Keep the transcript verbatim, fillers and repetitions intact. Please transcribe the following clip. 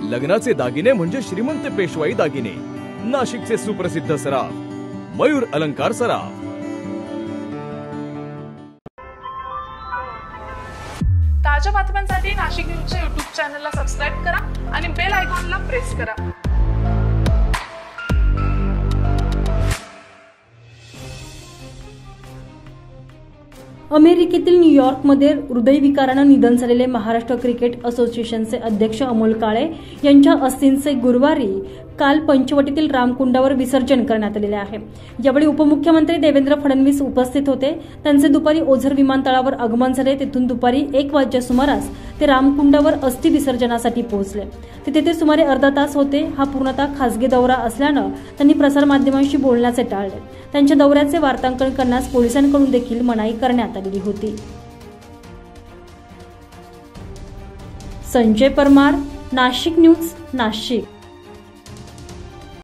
लग्नाचे दागिने म्हणजे श्रीमंत पेशवाई दागिने, नाशिकचे सुप्रसिद्ध सराफ मयूर अलंकार सराफ। ताज्या बातम्यांसाठी नाशिक न्यूजच्या यूट्यूब चॅनलला सबस्क्राईब करा आणि बेल आयकॉनला प्रेस करा। अमेरिकेतील न्यूयॉर्कमध्ये हृदयविकारानं निधन झालेले महाराष्ट्र क्रिकेट असोसिएशनचे अध्यक्ष अमोल काळे यांच्या अस्थींचे गुरुवारी काल पंचवटीतील रामकुंडावर विसर्जन करण्यात आलेले आहे। यावेळी उपमुख्यमंत्री देवेंद्र फडणवीस उपस्थित होते। त्यांचे दुपारी ओझर विमानतळावर आगमन झाले। तेथून दुपारी एक वाजच्या सुमारास ते रामकुंडावर अस्थि विसर्जनासाठी पोहोचले। ते तेथे सुमारे अर्धा तास होते। हा पूर्णतः खासगी दौरा असल्यानं त्यांनी प्रसारमाध्यमांशी बोलण्याचे टाळले। त्यांच्या दौऱ्याचे वार्तांकन करण्यास पोलिसांकडून देखील मनाई करण्यात आलेली होती। संजय परमार, नाशिक न्यूज, नाशिक।